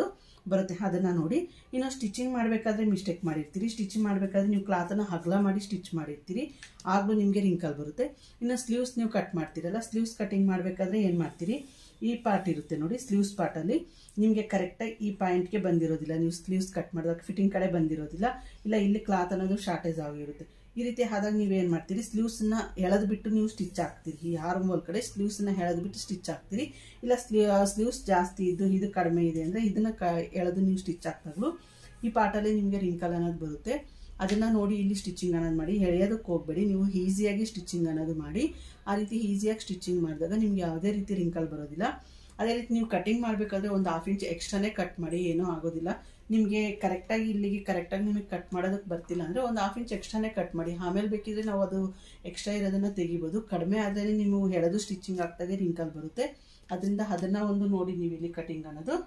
ಬರುತ್ತೆ. ಅದನ್ನು ನೋಡಿ. ಇನ್ನು ಸ್ಟಿಚಿಂಗ್ ಮಾಡಬೇಕಾದ್ರೆ ಮಿಸ್ಟೇಕ್ ಮಾಡಿರ್ತೀರಿ. ಸ್ಟಿಚಿಂಗ್ ಮಾಡಬೇಕಾದ್ರೆ ನೀವು ಕ್ಲಾತನ್ನು ಅಗಲ ಮಾಡಿ ಸ್ಟಿಚ್ ಮಾಡಿರ್ತೀರಿ, ಆಗಲೂ ನಿಮಗೆ ರಿಂಕಲ್ ಬರುತ್ತೆ. ಇನ್ನು ಸ್ಲೀವ್ಸ್ ನೀವು ಕಟ್ ಮಾಡ್ತೀರಲ್ಲ, ಸ್ಲೀವ್ಸ್ ಕಟಿಂಗ್ ಮಾಡಬೇಕಾದ್ರೆ ಏನು ಮಾಡ್ತೀರಿ, ಈ ಪಾರ್ಟ್ ಇರುತ್ತೆ ನೋಡಿ, ಸ್ಲೀವ್ಸ್ ಪಾರ್ಟಲ್ಲಿ ನಿಮಗೆ ಕರೆಕ್ಟಾಗಿ ಈ ಪಾಯಿಂಟ್ಗೆ ಬಂದಿರೋದಿಲ್ಲ. ನೀವು ಸ್ಲೀವ್ಸ್ ಕಟ್ ಮಾಡಿದಾಗ ಫಿಟ್ಟಿಂಗ್ ಕಡೆ ಬಂದಿರೋದಿಲ್ಲ, ಇಲ್ಲ ಇಲ್ಲಿ ಕ್ಲಾತ್ ಅನ್ನೋದು ಶಾರ್ಟೇಜ್ ಆಗಿರುತ್ತೆ. ಈ ರೀತಿ ಆದಾಗ ನೀವೇನು ಮಾಡ್ತೀರಿ, ಸ್ಲೀವ್ಸನ್ನ ಎಳೆದು ಬಿಟ್ಟು ನೀವು ಸ್ಟಿಚ್ ಹಾಕ್ತೀರಿ. ಈ ಆರ್ಮ್ ಹೋಲ್ ಕಡೆ ಸ್ಲೀವ್ಸನ್ನ ಎಳೆದು ಬಿಟ್ಟು ಸ್ಟಿಚ್ ಹಾಕ್ತೀರಿ. ಇಲ್ಲ ಸ್ಲೀ ಸ್ಲೀವ್ಸ್ ಜಾಸ್ತಿ ಇದ್ದು ಇದು ಕಡಿಮೆ ಇದೆ ಅಂದರೆ ಇದನ್ನು ಕ ಎಳೆದು ನೀವು ಸ್ಟಿಚ್ ಹಾಕಿದಾಗಲೂ ಈ ಪಾರ್ಟಲ್ಲಿ ನಿಮಗೆ ರಿಂಕಲ್ ಅನ್ನೋದು ಬರುತ್ತೆ. ಅದನ್ನು ನೋಡಿ ಇಲ್ಲಿ ಸ್ಟಿಚಿಂಗ್ ಅನ್ನೋದು ಮಾಡಿ, ಎಳೆಯೋದಕ್ಕೆ ಹೋಗಬೇಡಿ. ನೀವು ಈಸಿಯಾಗಿ ಸ್ಟಿಚಿಂಗ್ ಅನ್ನೋದು ಮಾಡಿ. ಆ ರೀತಿ ಈಸಿಯಾಗಿ ಸ್ಟಿಚಿಂಗ್ ಮಾಡಿದಾಗ ನಿಮ್ಗೆ ಯಾವುದೇ ರೀತಿ ರಿಂಕಲ್ ಬರೋದಿಲ್ಲ. ಅದೇ ರೀತಿ ನೀವು ಕಟಿಂಗ್ ಮಾಡಬೇಕಾದ್ರೆ ಒಂದು ಹಾಫ್ ಇಂಚ್ ಎಕ್ಸ್ಟ್ರಾನೇ ಕಟ್ ಮಾಡಿ, ಏನೂ ಆಗೋದಿಲ್ಲ. ನಿಮಗೆ ಕರೆಕ್ಟಾಗಿ ಇಲ್ಲಿಗೆ ಕರೆಕ್ಟಾಗಿ ನಿಮಗೆ ಕಟ್ ಮಾಡೋದಕ್ಕೆ ಬರ್ತಿಲ್ಲ ಅಂದರೆ ಒಂದು ಹಾಫ್ ಇಂಚ್ ಎಕ್ಸ್ಟ್ರಾನೇ ಕಟ್ ಮಾಡಿ. ಆಮೇಲೆ ಬೇಕಿದ್ರೆ ನಾವು ಅದು ಎಕ್ಸ್ಟ್ರಾ ಇರೋದನ್ನು ತೆಗಿಬೋದು. ಕಡಿಮೆ ಆದರೆ ನೀವು ಎಳೆದು ಸ್ಟಿಚಿಂಗ್ ಆಗ್ತಾಗೆ ರಿಂಕಲ್ ಬರುತ್ತೆ. ಅದರಿಂದ ಅದನ್ನು ಒಂದು ನೋಡಿ ನೀವು ಇಲ್ಲಿ ಕಟಿಂಗ್ ಅನ್ನೋದು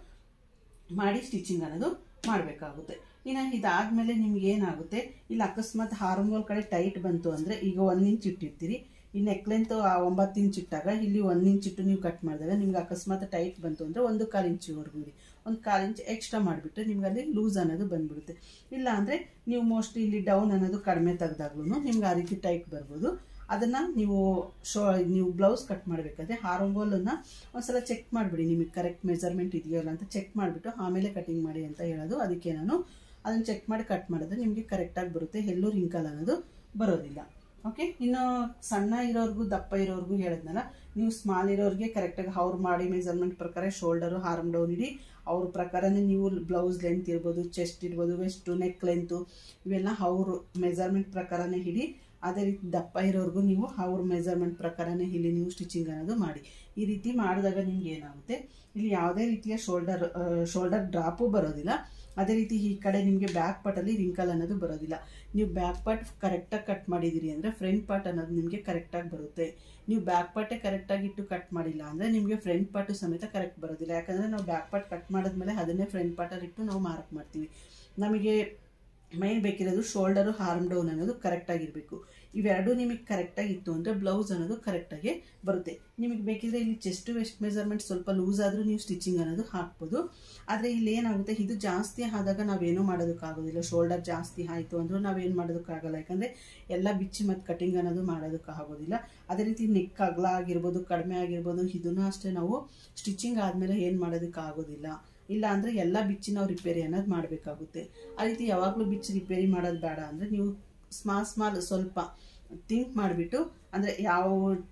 ಮಾಡಿ ಸ್ಟಿಚಿಂಗ್ ಅನ್ನೋದು ಮಾಡಬೇಕಾಗುತ್ತೆ. ಇನ್ನು ಇದಾದಮೇಲೆ ನಿಮ್ಗೆ ಏನಾಗುತ್ತೆ, ಇಲ್ಲಿ ಅಕಸ್ಮಾತ್ ಹಾರ್ಮೋಲ್ ಕಡೆ ಟೈಟ್ ಬಂತು ಅಂದರೆ, ಈಗ ಒಂದು ಇಂಚ್ ಇಟ್ಟಿರ್ತೀರಿ, ಈ ನೆಕ್ ಲೆಂತ್ ಒಂಬತ್ತು ಇಂಚ್ ಇಟ್ಟಾಗ ಇಲ್ಲಿ ಒಂದು ಇಂಚ್ ಇಟ್ಟು ನೀವು ಕಟ್ ಮಾಡಿದಾಗ ನಿಮ್ಗೆ ಅಕಸ್ಮಾತ್ ಟೈಟ್ ಬಂತು ಅಂದರೆ ಒಂದು ಕಾಲು ಇಂಚಿವರೆಗೂ ಇಡಿ, ಒಂದು ಕಾಲು ಇಂಚ್ ಎಕ್ಸ್ಟ್ರಾ ಮಾಡಿಬಿಟ್ಟು ನಿಮ್ಗೆ ಅಲ್ಲಿ ಲೂಸ್ ಅನ್ನೋದು ಬಂದ್ಬಿಡುತ್ತೆ. ಇಲ್ಲ ಅಂದರೆ ನೀವು ಮೋಸ್ಟ್ಲಿ ಇಲ್ಲಿ ಡೌನ್ ಅನ್ನೋದು ಕಡಿಮೆ ತೆಗೆದಾಗ್ಲೂ ನಿಮ್ಗೆ ಆ ರೀತಿ ಟೈಟ್ ಬರ್ಬೋದು. ಅದನ್ನು ನೀವು ಶೋ ನೀವು ಬ್ಲೌಸ್ ಕಟ್ ಮಾಡಬೇಕಾದ್ರೆ ಹಾರ್ಮೋಲನ್ನು ಒಂದ್ಸಲ ಚೆಕ್ ಮಾಡಿಬಿಡಿ, ನಿಮಗೆ ಕರೆಕ್ಟ್ ಮೆಜರ್ಮೆಂಟ್ ಇದೆಯಲ್ಲ ಅಂತ ಚೆಕ್ ಮಾಡಿಬಿಟ್ಟು ಆಮೇಲೆ ಕಟಿಂಗ್ ಮಾಡಿ ಅಂತ ಹೇಳೋದು. ಅದಕ್ಕೆ ನಾನು ಅದನ್ನು ಚೆಕ್ ಮಾಡಿ ಕಟ್ ಮಾಡಿದ್ರೆ ನಿಮಗೆ ಕರೆಕ್ಟಾಗಿ ಬರುತ್ತೆ, ಎಲ್ಲೂ ರಿಂಕಲ್ ಅನ್ನೋದು ಬರೋದಿಲ್ಲ. ಓಕೆ. ಇನ್ನು ಸಣ್ಣ ಇರೋರ್ಗೂ ದಪ್ಪ ಇರೋರ್ಗೂ ಹೇಳಿದ್ನಲ್ಲ, ನೀವು ಸ್ಮಾಲ್ ಇರೋರಿಗೆ ಕರೆಕ್ಟಾಗಿ ಅವ್ರು ಮಾಡಿ ಮೆಜರ್ಮೆಂಟ್ ಪ್ರಕಾರ ಶೋಲ್ಡರು ಆರ್ಮ್ ಡೌನ್ ಇಡಿ, ಅವ್ರ ಪ್ರಕಾರನೇ ನೀವು ಬ್ಲೌಸ್ ಲೆಂತ್ ಇರ್ಬೋದು, ಚೆಸ್ಟ್ ಇರ್ಬೋದು, ವೆಸ್ಟು, ನೆಕ್ ಲೆಂತು ಇವೆಲ್ಲ ಅವರು ಮೆಜರ್ಮೆಂಟ್ ಪ್ರಕಾರನೇ ಹಿಡಿ. ಅದೇ ರೀತಿ ದಪ್ಪ ಇರೋರ್ಗೂ ನೀವು ಅವ್ರ ಮೆಜರ್ಮೆಂಟ್ ಪ್ರಕಾರನೇ ಇಲ್ಲಿ ನೀವು ಸ್ಟಿಚಿಂಗ್ ಅನ್ನೋದು ಮಾಡಿ. ಈ ರೀತಿ ಮಾಡಿದಾಗ ನಿಮ್ಗೆ ಏನಾಗುತ್ತೆ, ಇಲ್ಲಿ ಯಾವುದೇ ರೀತಿಯ ಶೋಲ್ಡರ್ ಶೋಲ್ಡರ್ ಡ್ರಾಪು ಬರೋದಿಲ್ಲ. ಅದೇ ರೀತಿ ಈ ಕಡೆ ನಿಮಗೆ ಬ್ಯಾಕ್ ಪಾರ್ಟಲ್ಲಿ ರಿಂಕಲ್ ಅನ್ನೋದು ಬರೋದಿಲ್ಲ. ನೀವು ಬ್ಯಾಕ್ ಪಾರ್ಟ್ ಕರೆಕ್ಟಾಗಿ ಕಟ್ ಮಾಡಿದ್ದೀರಿ ಅಂದರೆ ಫ್ರಂಟ್ ಪಾರ್ಟ್ ಅನ್ನೋದು ನಿಮಗೆ ಕರೆಕ್ಟಾಗಿ ಬರುತ್ತೆ. ನೀವು ಬ್ಯಾಕ್ ಪಾರ್ಟೇ ಕರೆಕ್ಟಾಗಿ ಇಟ್ಟು ಕಟ್ ಮಾಡಿಲ್ಲ ಅಂದರೆ ನಿಮಗೆ ಫ್ರಂಟ್ ಪಾರ್ಟು ಸಮೇತ ಕರೆಕ್ಟ್ ಬರೋದಿಲ್ಲ. ಯಾಕಂದರೆ ನಾವು ಬ್ಯಾಕ್ ಪಾರ್ಟ್ ಕಟ್ ಮಾಡಿದ್ಮೇಲೆ ಅದನ್ನೇ ಫ್ರಂಟ್ ಪಾರ್ಟಲ್ಲಿ ಇಟ್ಟು ನಾವು ಮಾರ್ಕ್ ಮಾಡ್ತೀವಿ. ನಮಗೆ ಮೈನ್ ಬೇಕಿರೋದು ಶೋಲ್ಡರು ಆರ್ಮ್ ಡೌನ್ ಅನ್ನೋದು ಕರೆಕ್ಟಾಗಿರಬೇಕು. ಇವೆರಡೂ ನಿಮಗೆ ಕರೆಕ್ಟಾಗಿ ಇತ್ತು ಅಂದರೆ ಬ್ಲೌಸ್ ಅನ್ನೋದು ಕರೆಕ್ಟಾಗಿ ಬರುತ್ತೆ. ನಿಮಗೆ ಬೇಕಿದ್ರೆ ಇಲ್ಲಿ ಚೆಸ್ಟ್ ವೆಸ್ಟ್ ಮೆಜರ್ಮೆಂಟ್ ಸ್ವಲ್ಪ ಲೂಸ್ ಆದರೂ ನೀವು ಸ್ಟಿಚಿಂಗ್ ಅನ್ನೋದು ಹಾಕ್ಬೋದು. ಆದರೆ ಇಲ್ಲಿ ಏನಾಗುತ್ತೆ, ಇದು ಜಾಸ್ತಿ ಆದಾಗ ನಾವೇನೂ ಮಾಡೋದಕ್ಕಾಗೋದಿಲ್ಲ. ಶೋಲ್ಡರ್ ಜಾಸ್ತಿ ಆಯಿತು ಅಂದರೂ ನಾವೇನು ಮಾಡೋದಕ್ಕಾಗಲ್ಲ, ಯಾಕಂದರೆ ಎಲ್ಲ ಬಿಚ್ಚಿ ಮತ್ತು ಕಟಿಂಗ್ ಅನ್ನೋದು ಮಾಡೋದಕ್ಕಾಗೋದಿಲ್ಲ. ಅದೇ ರೀತಿ ನೆಕ್ ಅಗಲ ಆಗಿರ್ಬೋದು, ಕಡಿಮೆ ಆಗಿರ್ಬೋದು, ಇದನ್ನು ಅಷ್ಟೇ ನಾವು ಸ್ಟಿಚಿಂಗ್ ಆದಮೇಲೆ ಏನು ಮಾಡೋದಕ್ಕಾಗೋದಿಲ್ಲ. ಇಲ್ಲ ಅಂದರೆ ಎಲ್ಲ ಬಿಚ್ಚಿ ನಾವು ರಿಪೇರಿ ಅನ್ನೋದು ಮಾಡಬೇಕಾಗುತ್ತೆ. ಆ ರೀತಿ ಯಾವಾಗಲೂ ಬಿಚ್ಚಿ ರಿಪೇರಿ ಮಾಡೋದು ಬೇಡ. ಅಂದರೆ ನೀವು ಸ್ಮಾಲ್ ಸ್ಮಾಲ್ ಸ್ವಲ್ಪ ಥಿಂಕ್ ಮಾಡಿಬಿಟ್ಟು, ಅಂದರೆ ಯಾವ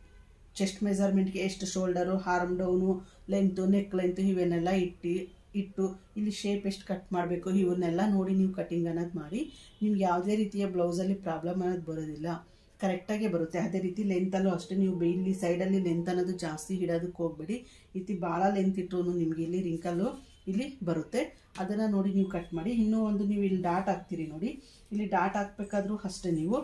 ಚೆಸ್ಟ್ ಮೆಜರ್ಮೆಂಟ್ಗೆ ಎಷ್ಟು shoulder, arm down, length, neck length ಇವನ್ನೆಲ್ಲ ಇಟ್ಟು ಇಟ್ಟು ಇಲ್ಲಿ ಶೇಪ್ ಎಷ್ಟು ಕಟ್ ಮಾಡಬೇಕು ಇವನ್ನೆಲ್ಲ ನೋಡಿ ನೀವು ಕಟಿಂಗ್ ಅನ್ನೋದು ಮಾಡಿ. ನಿಮ್ಗೆ ಯಾವುದೇ ರೀತಿಯ ಬ್ಲೌಸಲ್ಲಿ ಪ್ರಾಬ್ಲಮ್ ಅನ್ನೋದು ಬರೋದಿಲ್ಲ, ಕರೆಕ್ಟಾಗೇ ಬರುತ್ತೆ. ಅದೇ ರೀತಿ ಲೆಂತಲ್ಲೂ ಅಷ್ಟೇ, ನೀವು ಇಲ್ಲಿ ಸೈಡಲ್ಲಿ ಲೆಂತ್ ಅನ್ನೋದು ಜಾಸ್ತಿ ಇಡೋದಕ್ಕೆ ಹೋಗ್ಬೇಡಿ. ಈ ರೀತಿ ಭಾಳ ಲೆಂತ್ ಇಟ್ಟರು ನಿಮಗೆ ಇಲ್ಲಿ ರಿಂಕಲ್ಲು ಇಲ್ಲಿ ಬರುತ್ತೆ. ಅದನ್ನು ನೋಡಿ ನೀವು ಕಟ್ ಮಾಡಿ. ಇನ್ನೂ ಒಂದು ನೀವು ಇಲ್ಲಿ ಡಾಟ್ ಹಾಕ್ತೀರಿ ನೋಡಿ, ಇಲ್ಲಿ ಡಾಟ್ ಹಾಕ್ಬೇಕಾದ್ರೂ ಅಷ್ಟೇ ನೀವು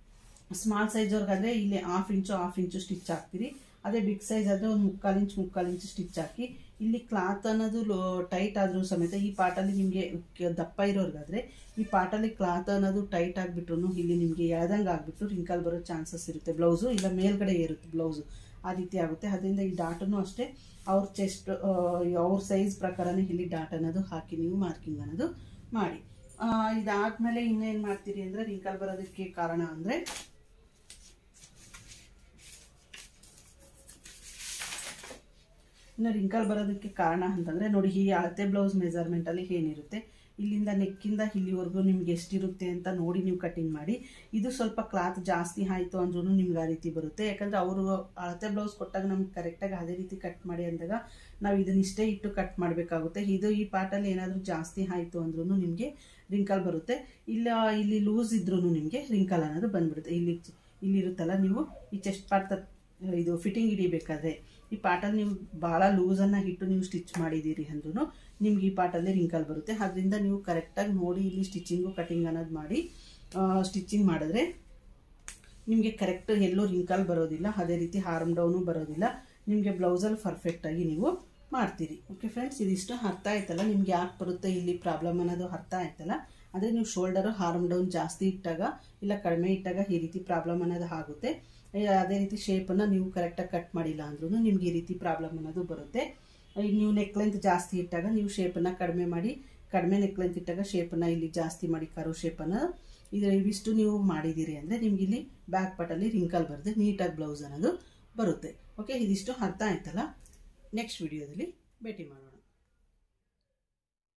ಸ್ಮಾಲ್ ಸೈಜವ್ರಿಗಾದರೆ ಇಲ್ಲಿ half inch half inch stitch ಹಾಕ್ತೀರಿ. ಅದೇ ಬಿಗ್ ಸೈಜ್ ಆದರೆ ಒಂದು ಮುಕ್ಕಾಲು ಇಂಚು ಮುಕ್ಕಾಲು ಇಂಚು ಸ್ಟಿಚ್ ಹಾಕಿ. ಇಲ್ಲಿ ಕ್ಲಾತ್ ಅನ್ನೋದು ಲೋ ಟೈಟ್ ಆದರೂ ಸಮೇತ ಈ ಪಾರ್ಟಲ್ಲಿ ನಿಮಗೆ ದಪ್ಪ ಇರೋರಿಗಾದರೆ ಈ ಪಾರ್ಟಲ್ಲಿ ಕ್ಲಾತ್ ಅನ್ನೋದು ಟೈಟ್ ಆಗಿಬಿಟ್ರು ಇಲ್ಲಿ ನಿಮಗೆ ಎಳ್ದಂಗೆ ಆಗಿಬಿಟ್ಟು ರಿಂಕಲ್ ಬರೋ ಚಾನ್ಸಸ್ ಇರುತ್ತೆ. ಬ್ಲೌಸು ಇಲ್ಲ ಮೇಲ್ಗಡೆ ಇರುತ್ತೆ ಬ್ಲೌಸು, ಆ ರೀತಿ ಆಗುತ್ತೆ. ಅದರಿಂದ ಈ ಡಾಟನ್ನು ಅಷ್ಟೇ ಅವ್ರ ಚೆಸ್ಟ್ ಅವ್ರ ಸೈಜ್ ಪ್ರಕಾರನೇ ಇಲ್ಲಿ ಡಾಟ್ ಅನ್ನೋದು ಹಾಕಿ ನೀವು ಮಾರ್ಕಿಂಗ್ ಅನ್ನೋದು ಮಾಡಿ. ಇದಾದಮೇಲೆ ಇನ್ನೇನು ಮಾಡ್ತೀರಿ ಅಂದರೆ, ರಿಂಕಲ್ ಬರೋದಕ್ಕೆ ಕಾರಣ ಅಂದರೆ ಇನ್ನು ರಿಂಕಲ್ ಬರೋದಕ್ಕೆ ಕಾರಣ ಅಂತಂದರೆ ನೋಡಿ, ಈ ಅಳತೆ ಬ್ಲೌಸ್ ಮೆಜರ್ಮೆಂಟಲ್ಲಿ ಏನಿರುತ್ತೆ, ಇಲ್ಲಿಂದ ನೆಕ್ಕಿಂದ ಇಲ್ಲಿವರೆಗೂ ನಿಮ್ಗೆ ಎಷ್ಟಿರುತ್ತೆ ಅಂತ ನೋಡಿ ನೀವು ಕಟಿಂಗ್ ಮಾಡಿ. ಇದು ಸ್ವಲ್ಪ ಕ್ಲಾತ್ ಜಾಸ್ತಿ ಆಯಿತು ಅಂದ್ರೂ ನಿಮ್ಗೆ ಆ ರೀತಿ ಬರುತ್ತೆ. ಯಾಕಂದರೆ ಅವರು ಅಳತೆ ಬ್ಲೌಸ್ ಕೊಟ್ಟಾಗ ನಮ್ಗೆ ಕರೆಕ್ಟಾಗಿ ಅದೇ ರೀತಿ ಕಟ್ ಮಾಡಿ ಅಂದಾಗ ನಾವು ಇದನ್ನಿಷ್ಟೇ ಇಟ್ಟು ಕಟ್ ಮಾಡಬೇಕಾಗುತ್ತೆ. ಇದು ಈ ಪಾರ್ಟಲ್ಲಿ ಏನಾದರೂ ಜಾಸ್ತಿ ಆಯಿತು ಅಂದ್ರೂ ನಿಮಗೆ ರಿಂಕಲ್ ಬರುತ್ತೆ. ಇಲ್ಲ ಇಲ್ಲಿ ಲೂಸ್ ಇದ್ರೂ ನಿಮಗೆ ರಿಂಕಲ್ ಅನ್ನೋದು ಬಂದ್ಬಿಡುತ್ತೆ. ಇಲ್ಲಿ ಇಲ್ಲಿರುತ್ತಲ್ಲ, ನೀವು ಈ ಚೆಸ್ಟ್ ಪಾರ್ಟ್ ಇದು ಫಿಟ್ಟಿಂಗ್ ಹಿಡಿಬೇಕಾದ್ರೆ ಈ ಪಾರ್ಟಲ್ಲಿ ನೀವು ಭಾಳ ಲೂಸನ್ನು ಇಟ್ಟು ನೀವು ಸ್ಟಿಚ್ ಮಾಡಿದ್ದೀರಿ ಅಂದ್ರೂ ನಿಮ್ಗೆ ಈ ಪಾರ್ಟಲ್ಲಿ ರಿಂಕಲ್ ಬರುತ್ತೆ. ಅದರಿಂದ ನೀವು ಕರೆಕ್ಟಾಗಿ ನೋಡಿ ಇಲ್ಲಿ ಸ್ಟಿಚಿಂಗು ಕಟಿಂಗ್ ಅನ್ನೋದು ಮಾಡಿ ಸ್ಟಿಚಿಂಗ್ ಮಾಡಿದ್ರೆ ನಿಮಗೆ ಕರೆಕ್ಟ್ ಎಲ್ಲೂ ರಿಂಕಲ್ ಬರೋದಿಲ್ಲ. ಅದೇ ರೀತಿ ಆರ್ಮ್ ಡೌನು ಬರೋದಿಲ್ಲ. ನಿಮಗೆ ಬ್ಲೌಸಲ್ಲಿ ಪರ್ಫೆಕ್ಟಾಗಿ ನೀವು ಮಾಡ್ತೀರಿ. ಓಕೆ ಫ್ರೆಂಡ್ಸ್, ಇದಿಷ್ಟು ಅರ್ಥ ಆಯ್ತಲ್ಲ, ನಿಮ್ಗೆ ಯಾಕೆ ಬರುತ್ತೆ ಇಲ್ಲಿ ಪ್ರಾಬ್ಲಮ್ ಅನ್ನೋದು ಅರ್ಥ ಆಯ್ತಲ್ಲ. ಅಂದರೆ ನೀವು ಶೋಲ್ಡರು ಆರ್ಮ್ ಡೌನ್ ಜಾಸ್ತಿ ಇಟ್ಟಾಗ ಇಲ್ಲ ಕಡಿಮೆ ಇಟ್ಟಾಗ ಈ ರೀತಿ ಪ್ರಾಬ್ಲಮ್ ಅನ್ನೋದು ಆಗುತ್ತೆ. ಅದೇ ರೀತಿ ಶೇಪನ್ನು ನೀವು ಕರೆಕ್ಟಾಗಿ ಕಟ್ ಮಾಡಿಲ್ಲ ಅಂದ್ರೂ ನಿಮ್ಗೆ ಈ ರೀತಿ ಪ್ರಾಬ್ಲಮ್ ಅನ್ನೋದು ಬರುತ್ತೆ. ನೀವು ನೆಕ್ ಲೆಂತ್ ಜಾಸ್ತಿ ಇಟ್ಟಾಗ ನೀವು ಶೇಪನ್ನು ಕಡಿಮೆ ಮಾಡಿ ಕಡಿಮೆ ನೆಕ್ಲೆಂತ್ ಇಟ್ಟಾಗ ಶೇಪನ್ನು ಇಲ್ಲಿ ಜಾಸ್ತಿ ಮಾಡಿ ಕರು ಶೇಪನ್ನು ಇದು ಇವಿಷ್ಟು ನೀವು ಮಾಡಿದ್ದೀರಿ ಅಂದರೆ ನಿಮ್ಗೆ ಇಲ್ಲಿ ಬ್ಯಾಕ್ ಪಾರ್ಟಲ್ಲಿ ರಿಂಕಲ್ ಬರುತ್ತೆ, ನೀಟಾಗಿ ಬ್ಲೌಸ್ ಅನ್ನೋದು ಬರುತ್ತೆ. ಓಕೆ, ಇದಿಷ್ಟು ಅರ್ಥ ಆಯ್ತಲ್ಲ. ನೆಕ್ಸ್ಟ್ ವಿಡಿಯೋದಲ್ಲಿ ಭೇಟಿ ಮಾಡೋಣ.